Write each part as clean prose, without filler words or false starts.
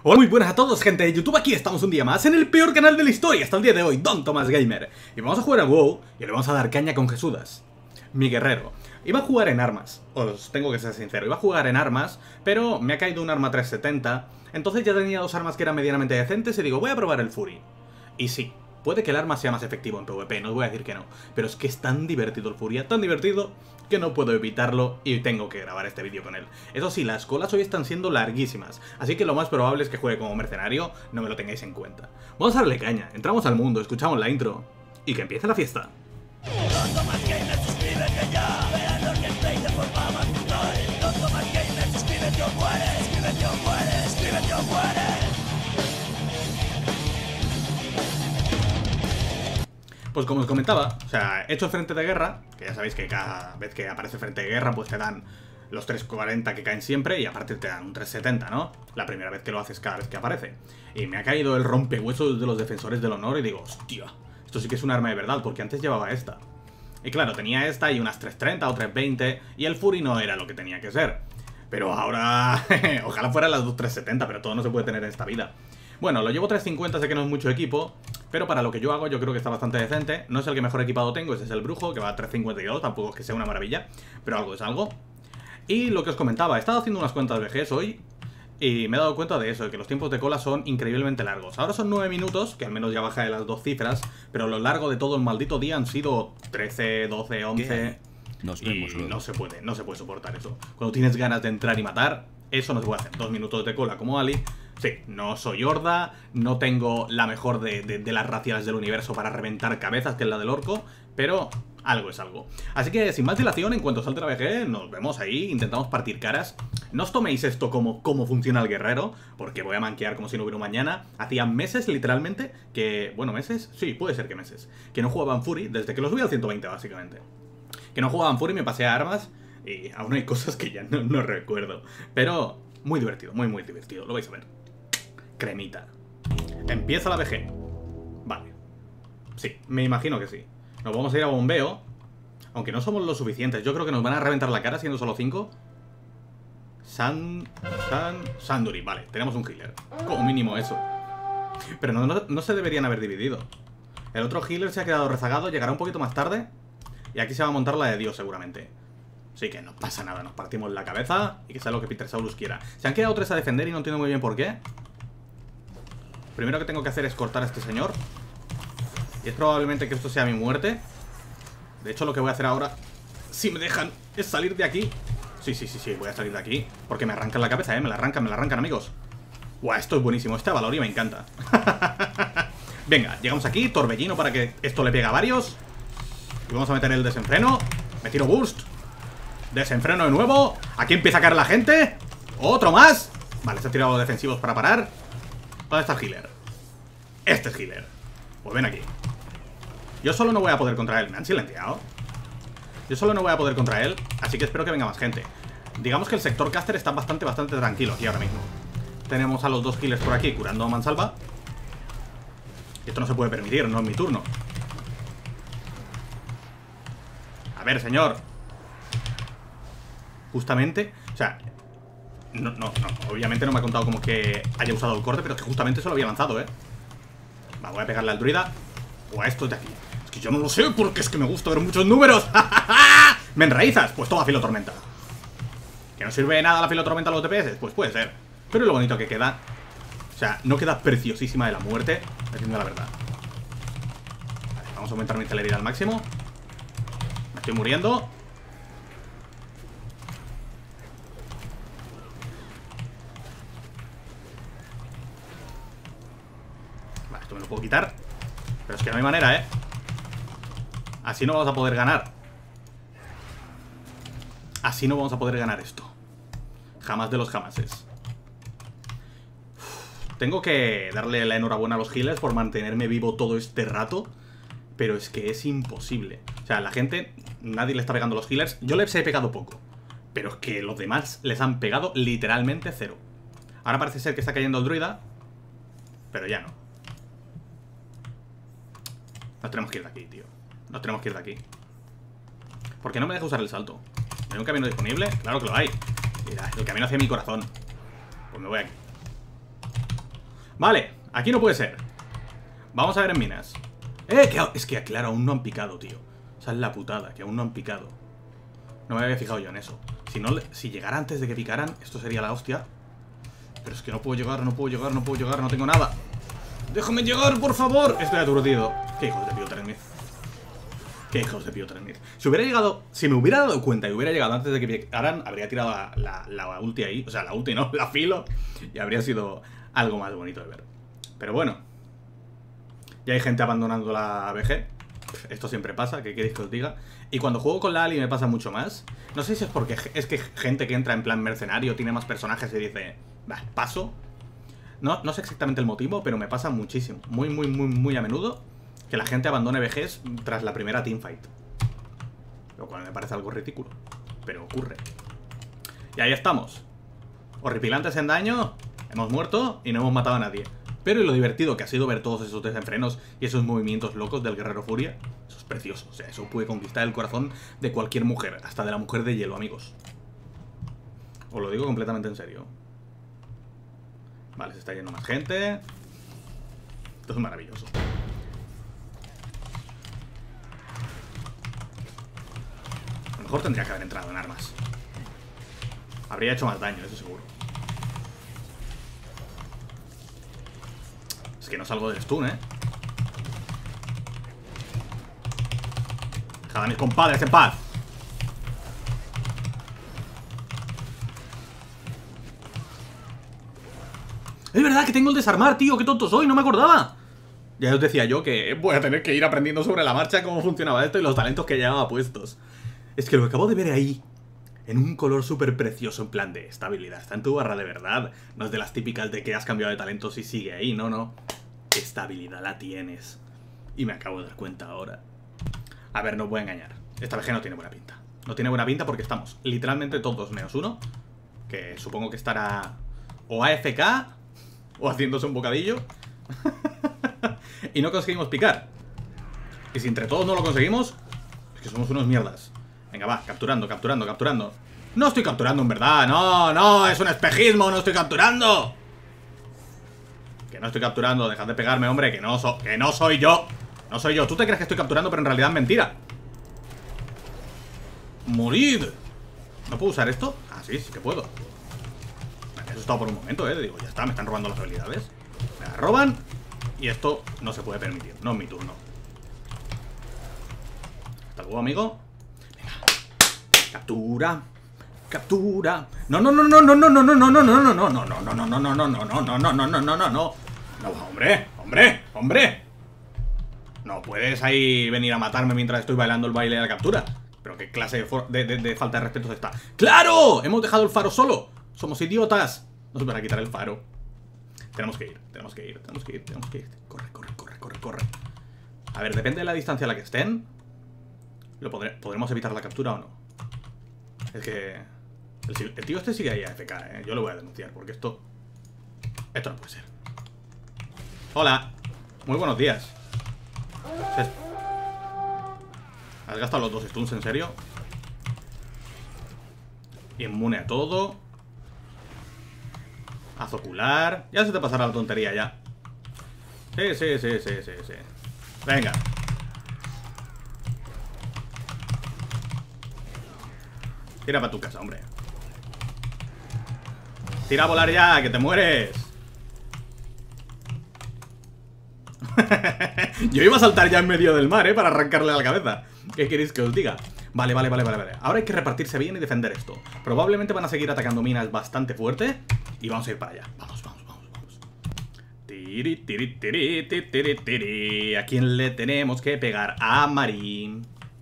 Hola, muy buenas a todos, gente de YouTube. Aquí estamos un día más en el peor canal de la historia hasta el día de hoy, Don Tomás Gamer. Y vamos a jugar a WoW y le vamos a dar caña con Jesudas, mi guerrero. Iba a jugar en armas, os tengo que ser sincero, iba a jugar en armas, pero me ha caído un arma 370. Entonces ya tenía dos armas que eran medianamente decentes y digo, voy a probar el Fury. Y sí, puede que el arma sea más efectivo en PvP, no os voy a decir que no, pero es que es tan divertido el Furia, tan divertido que no puedo evitarlo y tengo que grabar este vídeo con él. Eso sí, las colas hoy están siendo larguísimas, así que lo más probable es que juegue como mercenario, no me lo tengáis en cuenta. Vamos a darle caña, entramos al mundo, escuchamos la intro y que empiece la fiesta. Pues como os comentaba, o sea, he hecho frente de guerra, que ya sabéis que cada vez que aparece frente de guerra pues te dan los 340 que caen siempre y aparte te dan un 370, ¿no? La primera vez que lo haces cada vez que aparece. Y me ha caído el rompehuesos de los defensores del honor y digo, hostia, esto sí que es un arma de verdad, porque antes llevaba esta. Y claro, tenía esta y unas 330 o 320 y el Fury no era lo que tenía que ser. Pero ahora, ojalá fueran las 370, pero todo no se puede tener en esta vida. Bueno, lo llevo 350, sé que no es mucho equipo, pero para lo que yo hago yo creo que está bastante decente. No es el que mejor equipado tengo, ese es el brujo, que va a 352, tampoco es que sea una maravilla, pero algo es algo. Y lo que os comentaba, he estado haciendo unas cuentas VGs hoy y me he dado cuenta de eso, de que los tiempos de cola son increíblemente largos. Ahora son 9 minutos, que al menos ya baja de las 2 cifras, pero a lo largo de todo el maldito día han sido 13, 12, 11... Nos vemos luego. No se puede soportar eso. Cuando tienes ganas de entrar y matar, eso no se puede hacer. 2 minutos de cola como Ali. Sí, no soy horda, no tengo la mejor de las raciales del universo para reventar cabezas, que es la del orco, pero algo es algo. Así que sin más dilación, en cuanto salte la VG, nos vemos ahí, intentamos partir caras. No os toméis esto como cómo funciona el guerrero, porque voy a manquear como si no hubiera un mañana. Hacía meses, literalmente, que... Bueno, meses, sí, puede ser que meses, que no jugaba en Fury, desde que lo subí al 120, básicamente. Que no jugaba en Fury, me pasé a armas, y aún hay cosas que ya no recuerdo. Pero muy divertido, muy divertido, lo vais a ver. Cremita. Empieza la VG. Vale. Sí, me imagino que sí. Nos vamos a ir a bombeo. Aunque no somos lo suficientes. Yo creo que nos van a reventar la cara siendo solo 5. Sanduri. Vale, tenemos un healer. Como mínimo eso. Pero no se deberían haber dividido. El otro healer se ha quedado rezagado. Llegará un poquito más tarde. Y aquí se va a montar la de Dios seguramente. Así que no pasa nada. Nos partimos la cabeza. Y que sea lo que Peter Saurus quiera. Se han quedado 3 a defender y no entiendo muy bien por qué. Primero que tengo que hacer es cortar a este señor. Y es probablemente que esto sea mi muerte. De hecho, lo que voy a hacer ahora, si me dejan, es salir de aquí. Sí, voy a salir de aquí. Porque me arrancan la cabeza, me la arrancan, amigos. Guau, esto es buenísimo, esta Valoria me encanta. Venga, llegamos aquí, torbellino para que esto le pegue a varios. Y vamos a meter el desenfreno. Me tiro burst. Desenfreno de nuevo. Aquí empieza a caer la gente. Otro más. Vale, se ha tirado los defensivos para parar. ¿Dónde está el healer? Este es healer. Pues ven aquí. Yo solo no voy a poder contra él. ¿Me han silenciado? Yo solo no voy a poder contra él, así que espero que venga más gente. Digamos que el sector caster está bastante tranquilo aquí ahora mismo. Tenemos a los 2 healers por aquí curando a mansalva. Esto no se puede permitir, no es mi turno. A ver, señor. Justamente, o sea... No, obviamente no me ha contado como que haya usado el corte, pero es que justamente se lo había lanzado, Va, voy a pegarle al druida o a estos de aquí. Es que yo no lo sé porque es que me gusta ver muchos números. ¿Me enraizas? Pues toma filotormenta. ¿Que no sirve de nada la filotormenta a los DPS? Pues puede ser. Pero lo bonito que queda. O sea, no queda preciosísima de la muerte, diciendo la verdad. Vale, vamos a aumentar mi celeridad al máximo. Me estoy muriendo. Esto me lo puedo quitar. Pero es que no hay manera, Así no vamos a poder ganar. Así no vamos a poder ganar esto. Jamás de los jamases. Tengo que darle la enhorabuena a los healers por mantenerme vivo todo este rato. Pero es que es imposible. O sea, la gente, nadie le está pegando a los healers. Yo les he pegado poco, pero es que los demás les han pegado literalmente 0. Ahora parece ser que está cayendo el druida, pero ya no. Nos tenemos que ir de aquí, tío. Nos tenemos que ir de aquí. ¿Por qué no me deja usar el salto? ¿Hay un camino disponible? Claro que lo hay. Mira, el camino hacia mi corazón. Pues me voy aquí. Vale, aquí no puede ser. Vamos a ver en minas. Es que claro, aún no han picado, tío. O sea, es la putada, que aún no han picado. No me había fijado yo en eso. Si llegara antes de que picaran, esto sería la hostia. Pero es que no puedo llegar, no puedo llegar, no puedo llegar, no tengo nada. ¡Déjame llegar, por favor! Estoy aturdido. ¡Qué hijos de Piotr Smith! ¡Qué hijos de Piotr Smith! Si me hubiera dado cuenta y hubiera llegado antes de que picaran, habría tirado la ulti ahí. O sea, la ulti no, la filo. Y habría sido algo más bonito de ver. Pero bueno. Ya hay gente abandonando la BG. Esto siempre pasa, ¿qué queréis que os diga? Y cuando juego con la Ali me pasa mucho más. No sé si es porque es que gente que entra en plan mercenario tiene más personajes y dice, bah, paso. No sé exactamente el motivo, pero me pasa muchísimo. Muy a menudo que la gente abandone BGs tras la primera teamfight. Lo cual me parece algo ridículo, pero ocurre. Y ahí estamos. Horripilantes en daño. Hemos muerto y no hemos matado a nadie. Pero lo divertido que ha sido ver todos esos desenfrenos y esos movimientos locos del Guerrero Furia, eso es precioso. O sea, eso puede conquistar el corazón de cualquier mujer, hasta de la mujer de hielo, amigos. Os lo digo completamente en serio. Vale, se está yendo más gente. Esto es maravilloso. A lo mejor tendría que haber entrado en armas. Habría hecho más daño, eso seguro. Es que no salgo del stun, Dejad a mis compadres en paz. Es verdad que tengo el desarmar, tío. Qué tonto soy, no me acordaba. Ya os decía yo que voy a tener que ir aprendiendo sobre la marcha cómo funcionaba esto y los talentos que llevaba puestos. Es que lo acabo de ver ahí, en un color súper precioso, en plan de estabilidad. Está en tu barra de verdad. No es de las típicas de que has cambiado de talentos y sigue ahí, no. Estabilidad la tienes. Y me acabo de dar cuenta ahora. A ver, no os voy a engañar. Esta VG no tiene buena pinta. No tiene buena pinta porque estamos literalmente todos menos uno. Que supongo que estará o AFK o haciéndose un bocadillo. Y no conseguimos picar. Y si entre todos no lo conseguimos, es que somos unos mierdas. Venga, va, capturando. No estoy capturando en verdad. No, es un espejismo, no estoy capturando. Que no estoy capturando, dejad de pegarme, hombre. Que no soy yo. No soy yo. Tú te crees que estoy capturando, pero en realidad es mentira. ¡Morid! ¿No puedo usar esto? Ah, sí que puedo. Me he asustado por un momento, Digo, ya está, me están robando las habilidades. Me las roban. Y esto no se puede permitir. No es mi turno. Hasta luego, amigo. Venga. Captura. No, hombre. No puedes ahí venir a matarme mientras estoy bailando el baile de la captura. Pero qué clase de falta de respeto está. ¡Claro! Hemos dejado el faro solo. Somos idiotas. Nos van a quitar el faro. Tenemos que ir. Corre. A ver, depende de la distancia a la que estén. ¿Podremos evitar la captura o no? Es que el tío este sigue ahí AFK, Yo lo voy a denunciar porque esto no puede ser. Hola. Muy buenos días. ¿Has gastado los 2 stuns, en serio? Inmune a todo. Haz ocular. Ya se te pasará la tontería ya. Sí. Venga. Tira para tu casa, hombre. Tira a volar ya, que te mueres. Yo iba a saltar ya en medio del mar, para arrancarle la cabeza. ¿Qué queréis que os diga? Vale. Ahora hay que repartirse bien y defender esto. Probablemente van a seguir atacando minas bastante fuerte. Y vamos a ir para allá. Vamos. ¿A quién le tenemos que pegar? A Mari.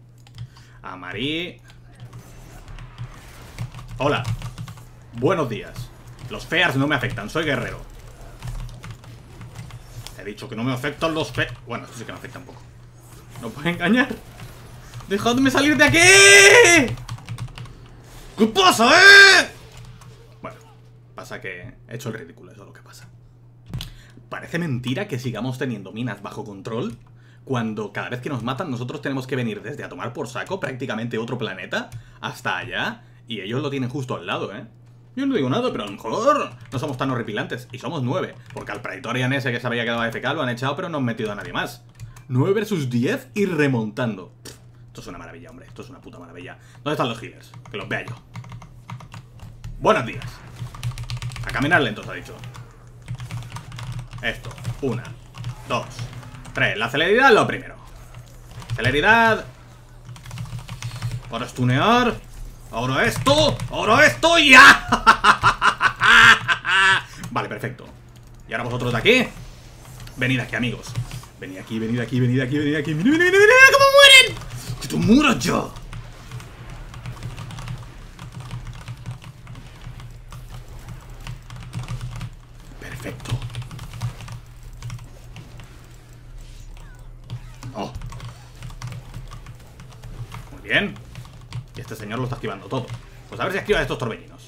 Hola. Buenos días. Los fears no me afectan, soy guerrero. He dicho que no me afectan los fears. Bueno, esto sí que me afecta un poco. No puedo engañar. ¡Dejadme salir de aquí! ¿Qué pasa, Bueno, pasa que he hecho el ridículo, eso es lo que pasa. Parece mentira que sigamos teniendo minas bajo control cuando cada vez que nos matan nosotros tenemos que venir desde a tomar por saco prácticamente otro planeta hasta allá y ellos lo tienen justo al lado, Yo no digo nada, pero a lo mejor no somos tan horripilantes. Y somos 9, porque al Praetorian ese que se había quedado AFK lo han echado, pero no han metido a nadie más. 9 versus 10 y remontando. Esto es una maravilla, hombre. Esto es una puta maravilla. ¿Dónde están los healers? Que los vea yo. Buenos días. A caminar lentos, ha dicho. Esto. 1, 2, 3. La celeridad es lo primero. Celeridad. Ahora stunear. Ahora esto y ya. Vale, perfecto. Y ahora vosotros de aquí. Venid aquí, amigos. Venid aquí, venid aquí, venid aquí, venid aquí. Venid, venid, venid, venid, ¿cómo mueren? ¡Que tú mueras yo! Perfecto. Oh. Muy bien. Y este señor lo está esquivando todo. Pues a ver si esquiva estos torbellinos.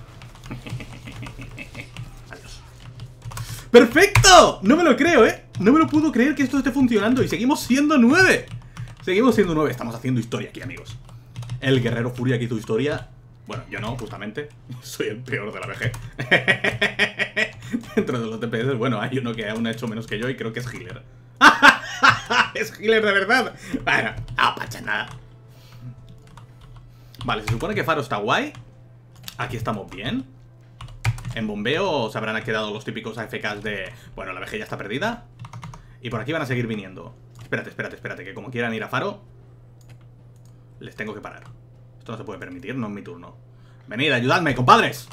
Adiós. ¡Perfecto! No me lo creo, ¿eh? No me lo puedo creer que esto esté funcionando. Y seguimos siendo 9. Seguimos siendo 9. Estamos haciendo historia aquí, amigos. El guerrero furia que hizo historia. Bueno, yo no, justamente. Soy el peor de la VG. Dentro de los DPS, bueno, hay uno que aún ha hecho menos que yo y creo que es healer. Es healer de verdad. Bueno, no pasa nada. Vale, se supone que Faro está guay. Aquí estamos bien. En bombeo se habrán quedado los típicos AFKs de... Bueno, la VG ya está perdida. Y por aquí van a seguir viniendo. Espérate, espérate, espérate, que como quieran ir a Faro, les tengo que parar. Esto no se puede permitir, no es mi turno. Venid, ayudadme, compadres.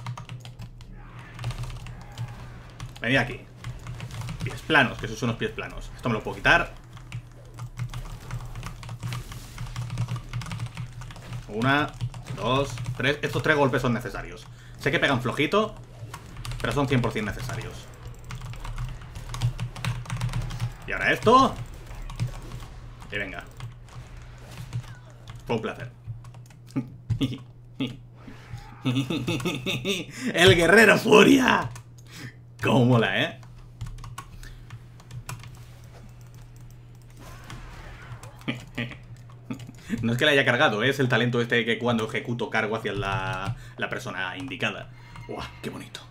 Venid aquí. Pies planos, que esos son los pies planos. Esto me lo puedo quitar. 1, 2, 3. Estos 3 golpes son necesarios. Sé que pegan flojito, pero son 100% necesarios. Y ahora esto. Y venga. Fue un placer. El guerrero furia. Cómo mola, ¿eh? No es que le haya cargado, es el talento este que cuando ejecuto cargo hacia la persona indicada. ¡Uah, qué bonito!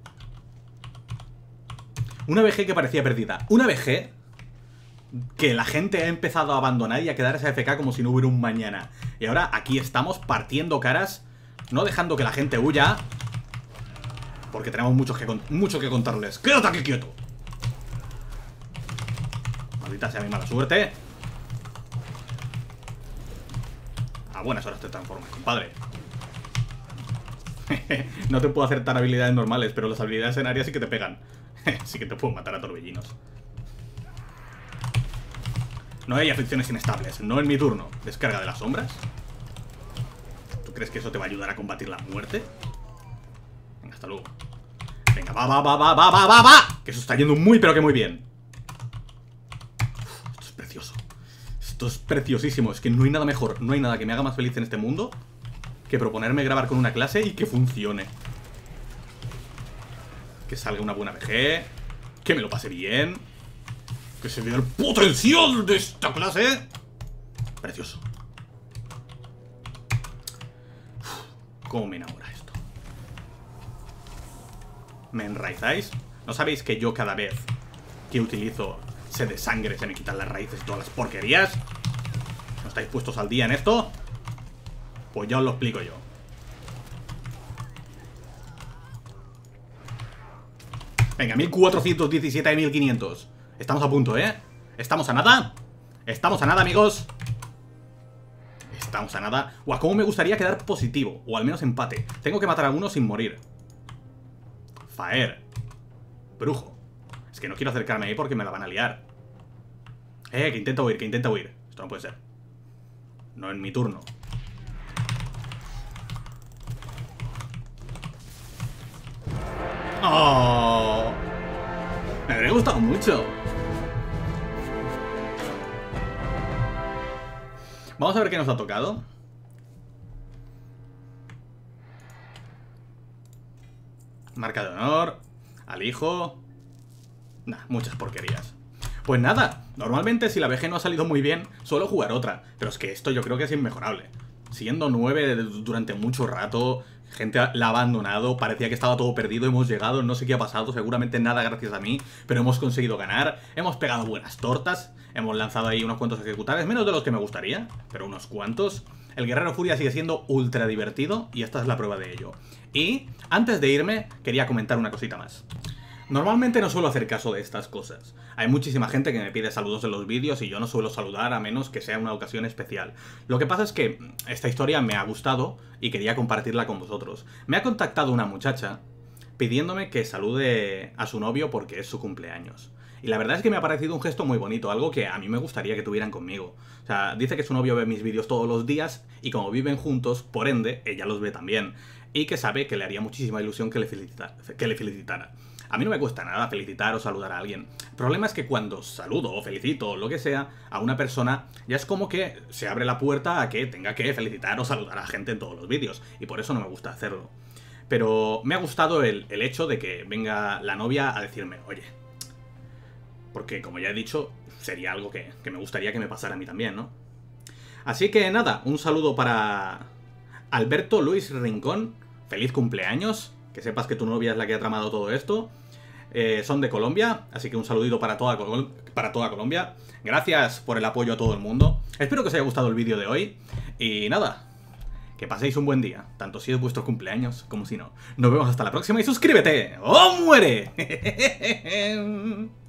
Una VG que parecía perdida. Una VG que la gente ha empezado a abandonar y a quedarse AFK como si no hubiera un mañana. Y ahora aquí estamos partiendo caras, no dejando que la gente huya, porque tenemos mucho que contarles. ¡Quédate aquí quieto! Maldita sea mi mala suerte. A buenas horas te transformas, compadre. No te puedo hacer tan habilidades normales, pero las habilidades en área sí que te pegan. Sí que te puedo matar a torbellinos. No hay aflicciones inestables, no en mi turno. Descarga de las sombras. ¿Tú crees que eso te va a ayudar a combatir la muerte? Venga, hasta luego. Venga, va. Que eso está yendo muy, pero que muy bien. Esto es precioso. Esto es preciosísimo. Es que no hay nada mejor, no hay nada que me haga más feliz en este mundo que proponerme grabar con una clase y que funcione. Que salga una buena VG, que me lo pase bien, que se vea el potencial de esta clase. Precioso. Uf, cómo me enamora esto. ¿Me enraizáis? ¿No sabéis que yo cada vez que utilizo sed de sangre se me quitan las raíces y todas las porquerías? ¿No estáis puestos al día en esto? Pues ya os lo explico yo. Venga, 1417 de 1500. Estamos a punto, ¿eh? Estamos a nada. Estamos a nada, amigos. Estamos a nada. Guau, cómo me gustaría quedar positivo. O al menos empate. Tengo que matar a uno sin morir. Faer. Brujo. Es que no quiero acercarme ahí porque me la van a liar. Que intenta huir, que intenta huir. Esto no puede ser. No en mi turno. ¡Oh! Me habría gustado mucho. Vamos a ver qué nos ha tocado. Marca de honor. Al hijo. Nah, muchas porquerías. Pues nada, normalmente si la VG no ha salido muy bien, suelo jugar otra. Pero es que esto yo creo que es inmejorable. Siendo 9 durante mucho rato, Gente la ha abandonado, parecía que estaba todo perdido, hemos llegado, no sé qué ha pasado, seguramente nada gracias a mí, pero hemos conseguido ganar, hemos pegado buenas tortas, hemos lanzado ahí unos cuantos ejecutables, menos de los que me gustaría, pero unos cuantos. El Guerrero Furia sigue siendo ultra divertido y esta es la prueba de ello. Y antes de irme, quería comentar una cosita más. Normalmente no suelo hacer caso de estas cosas. Hay muchísima gente que me pide saludos en los vídeos y yo no suelo saludar a menos que sea una ocasión especial. Lo que pasa es que esta historia me ha gustado y quería compartirla con vosotros. Me ha contactado una muchacha pidiéndome que salude a su novio porque es su cumpleaños. Y la verdad es que me ha parecido un gesto muy bonito, algo que a mí me gustaría que tuvieran conmigo. O sea, dice que su novio ve mis vídeos todos los días y como viven juntos, por ende, ella los ve también. Y que sabe que le haría muchísima ilusión que le felicitara. A mí no me cuesta nada felicitar o saludar a alguien. El problema es que cuando saludo o felicito o lo que sea a una persona, ya es como que se abre la puerta a que tenga que felicitar o saludar a gente en todos los vídeos. Y por eso no me gusta hacerlo. Pero me ha gustado el hecho de que venga la novia a decirme, oye. Porque, como ya he dicho, sería algo que me gustaría que me pasara a mí también, ¿no? Así que nada, un saludo para Alberto Luis Rincón. Feliz cumpleaños. Que sepas que tu novia es la que ha tramado todo esto. Son de Colombia, así que un saludito para toda Colombia. Gracias por el apoyo a todo el mundo. Espero que os haya gustado el vídeo de hoy. Y nada, que paséis un buen día, tanto si es vuestro cumpleaños como si no. Nos vemos hasta la próxima y suscríbete ¡o muere!